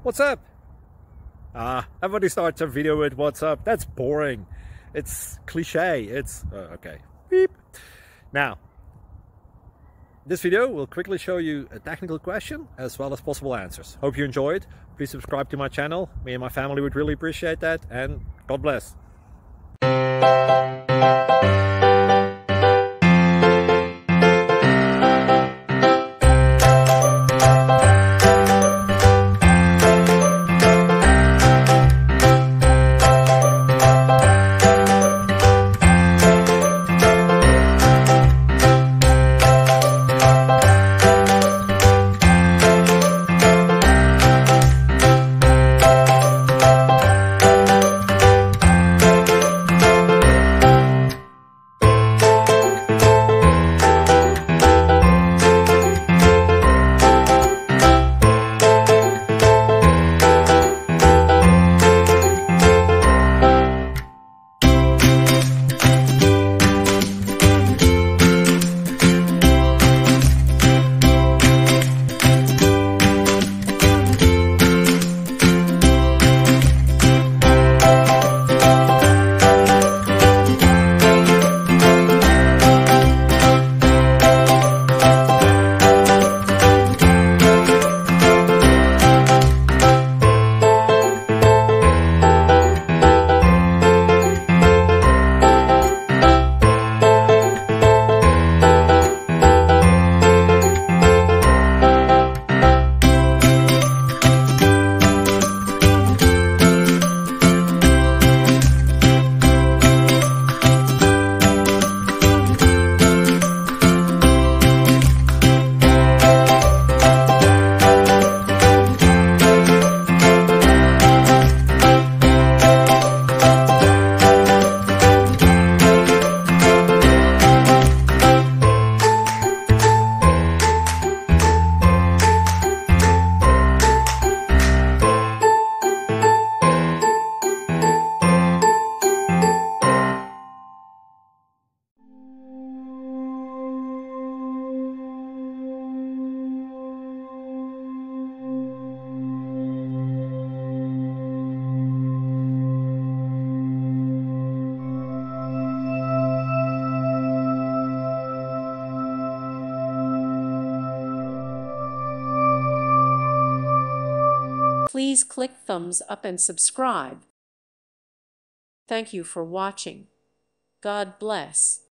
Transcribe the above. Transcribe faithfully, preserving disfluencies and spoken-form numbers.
What's up? Ah, everybody starts a video with what's up. That's boring. It's cliche. It's uh, okay. Beep. Now, this video will quickly show you a technical question as well as possible answers. Hope you enjoyed. Please subscribe to my channel. Me and my family would really appreciate that, and God bless. Please click thumbs up and subscribe. Thank you for watching. God bless.